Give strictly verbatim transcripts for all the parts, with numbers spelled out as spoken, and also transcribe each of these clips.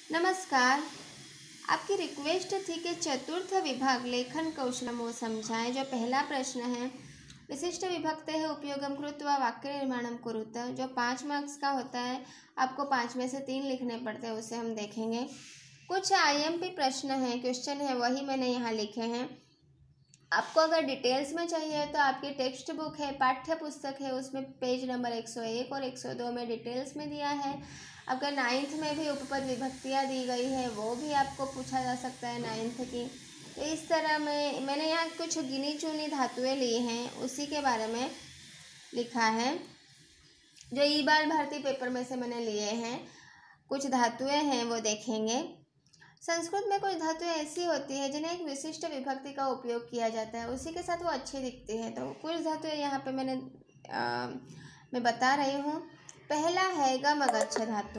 नमस्कार। आपकी रिक्वेस्ट थी कि चतुर्थ विभाग लेखन कौशलम वो समझाएं। जो पहला प्रश्न है, विशिष्ट विभक्ते है उपयोगम कृत्वा वाक्य निर्माणम कुरुत, जो पाँच मार्क्स का होता है, आपको पाँच में से तीन लिखने पड़ते हैं, उसे हम देखेंगे। कुछ आईएमपी प्रश्न है, क्वेश्चन है, वही मैंने यहाँ लिखे हैं। आपको अगर डिटेल्स में चाहिए तो आपकी टेक्स्ट बुक है, पाठ्य पुस्तक है, उसमें पेज नंबर एक सौ एक और एक सौ दो में डिटेल्स में दिया है। अगर नाइन्थ में भी उपपद विभक्तियाँ दी गई है, वो भी आपको पूछा जा सकता है नाइन्थ की। तो इस तरह में मैंने यहाँ कुछ गिनी चुनी धातुएँ ली हैं, उसी के बारे में लिखा है, जो ई बाल भारती पेपर में से मैंने लिए हैं। कुछ धातुएँ हैं वो देखेंगे। संस्कृत में कुछ धातुएं ऐसी होती है जिन्हें एक विशिष्ट विभक्ति का उपयोग किया जाता है, उसी के साथ वो अच्छी दिखती है। तो कुछ धातुएं यहाँ पे मैंने आ, मैं बता रही हूँ। पहला है गमगच्छ धातु।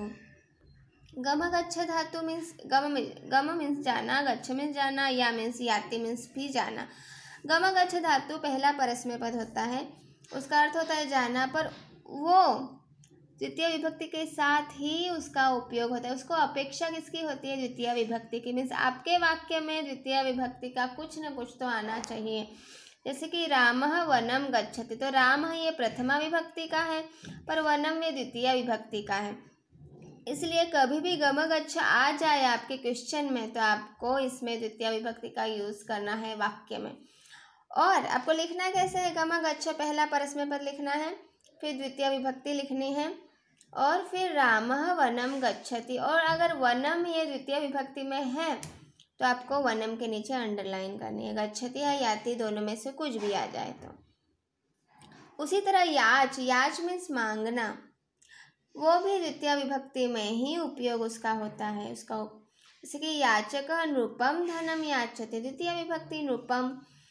गमगच्छ धातु मीन्स गम गम मीन्स जाना, गच्छ मीन्स जाना, या मीन्स याति मीन्स भी जाना। गमगच्छ धातु पहला परस्मय पद होता है, उसका अर्थ होता है जाना, पर वो द्वितीय विभक्ति के साथ ही उसका उपयोग होता है। उसको अपेक्षा किसकी होती है? द्वितीय विभक्ति की। मीन्स आपके वाक्य में द्वितीय विभक्ति का कुछ न कुछ तो आना चाहिए। जैसे कि रामः वनम गच्छति, तो राम ये प्रथमा विभक्ति का है, पर वनम ये द्वितीय विभक्ति का है। इसलिए कभी भी गम गच्छ आ जाए आपके क्वेश्चन में तो आपको इसमें द्वितीय विभक्ति का यूज करना है वाक्य में। और आपको लिखना कैसे है? गम गच्छ पहला परस्मय पद लिखना है, फिर द्वितीय विभक्ति लिखनी है, और फिर रामः वनम गच्छति। और अगर वनम ये द्वितीय विभक्ति में है तो आपको वनम के नीचे अंडरलाइन करनी है। गच्छति या याति दोनों में से कुछ भी आ जाए तो। उसी तरह याच, याच मीन्स मांगना, वो भी द्वितीय विभक्ति में ही उपयोग उसका होता है। उसका जैसे कि याचक नृपम धनम याचते, द्वितीय विभक्ति नृपम,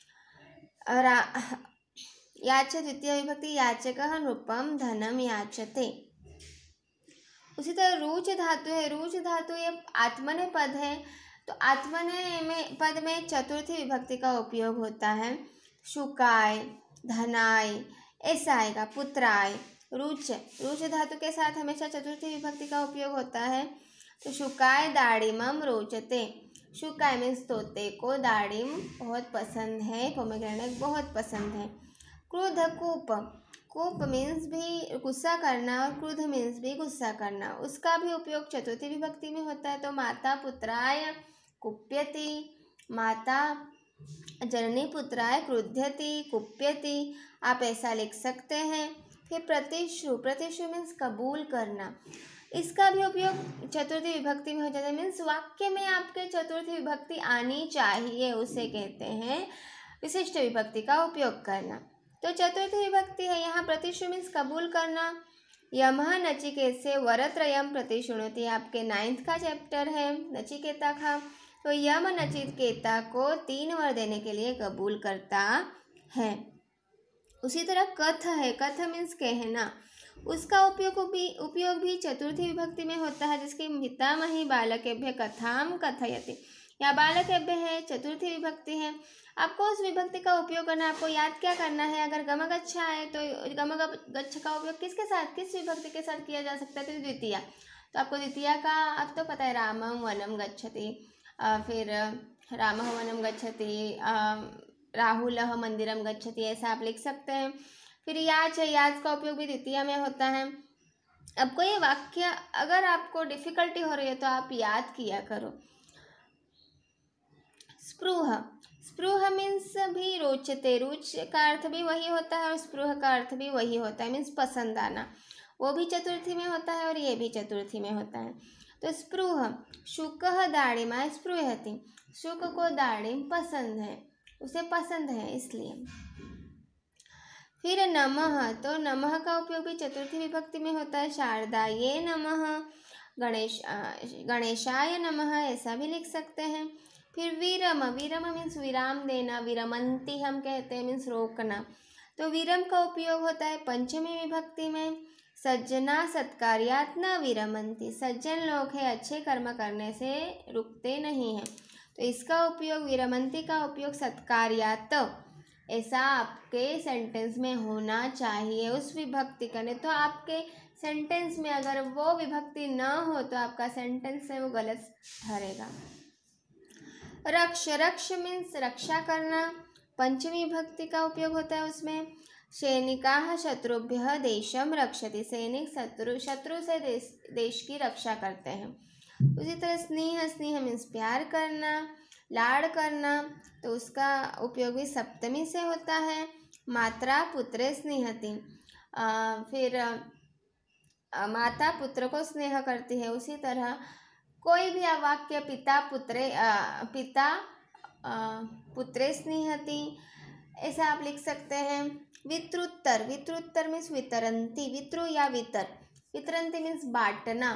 याच द्वितीय विभक्ति याचक नृपम धनम याचते। उसी तरह रुच धातु है। रुच धातु ये आत्मनेय पद है, तो आत्मनेय में पद में चतुर्थी विभक्ति का उपयोग होता है। शुकाय, धनाय ऐसा आएगा, पुत्राय। रुच रुच धातु के साथ हमेशा चतुर्थी विभक्ति का उपयोग होता है। तो शुकाय दाड़िमम रोचते। शुकाय मीन्स तोते को, दाड़िम बहुत पसंद है, पोमेग्रेनेट बहुत पसंद है। क्रोध कूप, कूप मीन्स भी गुस्सा करना, और क्रोध मीन्स भी गुस्सा करना, उसका भी उपयोग चतुर्थी विभक्ति में होता है। तो माता पुत्राय कुप्यति, माता जननी पुत्राय क्रुध्यति कुप्यति, आप ऐसा लिख सकते हैं। फिर प्रतिशु, प्रतिशु मीन्स कबूल करना, इसका भी उपयोग चतुर्थी विभक्ति में हो जाता है। मीन्स वाक्य में आपके चतुर्थी विभक्ति आनी चाहिए, उसे कहते हैं विशिष्ट विभक्ति का उपयोग करना। तो चतुर्थी विभक्ति है यहाँ। प्रतिशु मीन्स कबूल करना। यमः नचिकेत से वरत्रयम प्रतिशुणोति, आपके नाइन्थ का चैप्टर है नचिकेता का। तो यम नचिकेता को तीन वर देने के लिए कबूल करता है। उसी तरह कथ है। कथ मीन्स कहना, उसका उपयोग भी उपयोग भी चतुर्थी विभक्ति में होता है। जिसकी पितामही बालकेभ्य कथाम कथयति, या बालकेभ्य है, चतुर्थी विभक्ति है। आपको उस विभक्ति का उपयोग करना, आपको याद क्या करना है? अगर गमगच्छ आए तो गमगच्छ का उपयोग किसके साथ, किस विभक्ति के साथ किया जा सकता है? तो द्वितीय। तो आपको द्वितीय का अब तो पता है, रामम वनम गच्छति, फिर रामः वनम गच्छति, राहुलः मंदिरम गच्छति, ऐसा आप लिख सकते हैं। फिर याच है, याच का उपयोग भी द्वितीय में होता है। आपको ये वाक्य अगर आपको डिफिकल्टी हो रही है तो आप याद किया करो। स्पृह, स्पृह मीन्स भी रोचते, रुच का अर्थ भी वही होता है और स्पृह का अर्थ भी वही होता है, मीन्स पसंद आना। वो भी चतुर्थी में होता है और ये भी चतुर्थी में होता है। तो स्पृह, शुकः दाड़िमा स्पृहति, शुक को दाड़िम पसंद है, उसे पसंद है इसलिए। फिर नमः, तो नमः का उपयोग भी चतुर्थी विभक्ति में होता है। शारदाये नमः, गणेश गणेशाय नमः, ऐसा भी लिख सकते हैं। फिर विरम, विरम मीन्स विराम देना, विरमंती हम कहते हैं, मीन्स रोकना। तो विरम का उपयोग होता है पंचमी विभक्ति में। सज्जना सत्कार्यात् न विरमंती, सज्जन लोग हैं, अच्छे कर्म करने से रुकते नहीं हैं, तो इसका उपयोग विरमंती का उपयोग सत्कार्यात् ऐसा आपके सेंटेंस में होना चाहिए उस विभक्ति का। नहीं तो आपके सेंटेंस में अगर वो विभक्ति न हो तो आपका सेंटेंस है वो गलत ठहरेगा। रक्ष, रक्ष मीन्स रक्षा करना, पंचमी विभक्ति का उपयोग होता है उसमें। सैनिकाः शत्रुभ्यः देशम रक्षति, सैनिक शत्रु शत्रु से देश देश की रक्षा करते हैं। उसी तरह स्नेह, स्नेह मीन्स प्यार करना, लाड़ करना, तो उसका उपयोग भी सप्तमी से होता है। मात्रा पुत्रे स्नेहति, फिर आ, माता पुत्र को स्नेह करती है। उसी तरह कोई भी वाक्य पिता पुत्रे आ, पिता आ, पुत्रे स्नेहति, ऐसा आप लिख सकते हैं। वित्रुत्तर, वित्रुत्तर मीन्स वितरंती, वित्रु या वितर, वितरंती मीन्स बांटना,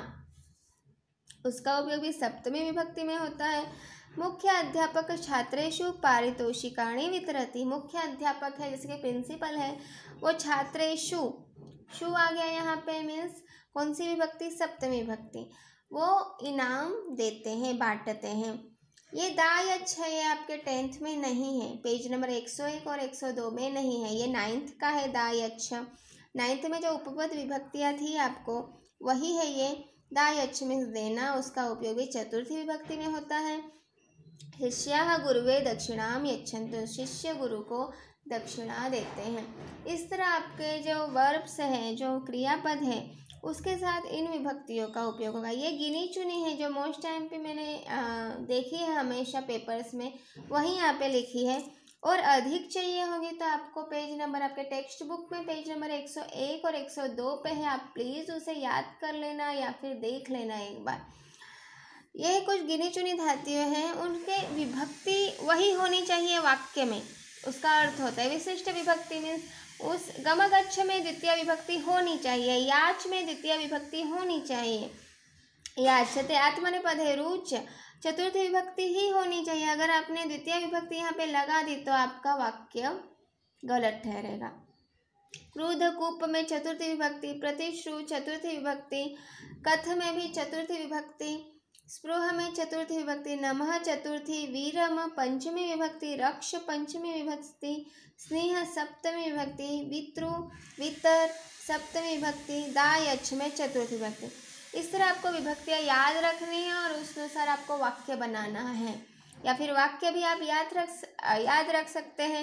उसका उपयोग भी सप्तमी विभक्ति में होता है। मुख्य अध्यापक छात्रेषु पारितोषिकाणि वितरति, मुख्य अध्यापक है जैसे कि प्रिंसिपल है, वो छात्रेषु, शु आ गया यहाँ पे, मीन्स कौन सी विभक्ति, सप्तमी विभक्ति, वो इनाम देते हैं, बांटते हैं। ये दायच्छ है, ये आपके टेंथ में नहीं है, पेज नंबर एक सौ एक और एक सौ दो में नहीं है, ये नाइन्थ का है दायच्छ। नाइन्थ में जो उपपद विभक्तियाँ थी आपको वही है ये। दायच्छ मीन्स देना, उसका उपयोग भी चतुर्थी विभक्ति में होता है। शिष्याः गुरुवे दक्षिणाम यच्छन्तु, शिष्य गुरु को दक्षिणा देते हैं। इस तरह आपके जो वर्ब्स हैं, जो क्रियापद हैं, उसके साथ इन विभक्तियों का उपयोग होगा। ये गिनी चुनी है जो मोस्ट टाइम पे मैंने आ, देखी है हमेशा पेपर्स में, वही यहाँ पे लिखी है। और अधिक चाहिए होगी तो आपको पेज नंबर आपके टेक्स्ट बुक में पेज नंबर एक सौ एक और एक सौ दो पे है, आप प्लीज़ उसे याद कर लेना या फिर देख लेना एक बार। ये कुछ गिनी चुनी धातुएं हैं, उनके विभक्ति वही होनी चाहिए वाक्य में, उसका अर्थ होता है। विशिष्ट विभक्ति मीन्स उस गमगच्छ में द्वितीय विभक्ति होनी चाहिए, याच में द्वितीय विभक्ति होनी चाहिए। याचते आत्मनेपदे रुच, चतुर्थी विभक्ति ही होनी चाहिए। अगर आपने द्वितीय विभक्ति यहाँ पे लगा दी तो आपका वाक्य गलत ठहरेगा। क्रोध कूप में चतुर्थी विभक्ति, प्रतिश्रु चतुर्थी विभक्ति, कथ में भी चतुर्थी विभक्ति, स्पृह में चतुर्थी विभक्ति, नमः चतुर्थी, वीरम पंचमी विभक्ति, रक्ष पंचमी विभक्ति, स्नेह सप्तमी विभक्ति, वित्रु वितर सप्तमी विभक्ति, दायच्छ में चतुर्थी विभक्ति। इस तरह आपको विभक्तियाँ याद रखनी है और उस अनुसार आपको वाक्य बनाना है, या फिर वाक्य भी आप याद रख याद रख सकते हैं।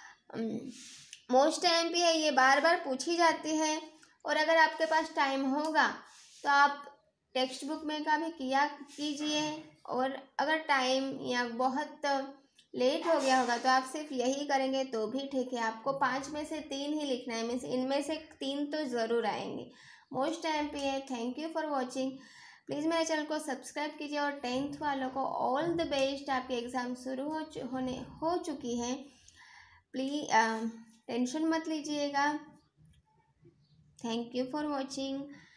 मोस्ट टाइम पे है, ये बार बार पूछी जाती है, और अगर आपके पास टाइम होगा तो आप टेक्स्ट बुक में का भी किया कीजिए, और अगर टाइम या बहुत लेट हो गया होगा तो आप सिर्फ यही करेंगे तो भी ठीक है। आपको पाँच में से तीन ही लिखना है, मीन्स इनमें से तीन तो ज़रूर आएंगे। मोस्ट टाइम पे है। Thank you for watching. Please मेरे चैनल को सब्सक्राइब कीजिए, और टेंथ वालों को ऑल द बेस्ट। आपके एग्ज़ाम शुरू हो होने हो चुकी है, प्लीज़ टेंशन मत लीजिएगा। Thank you for watching.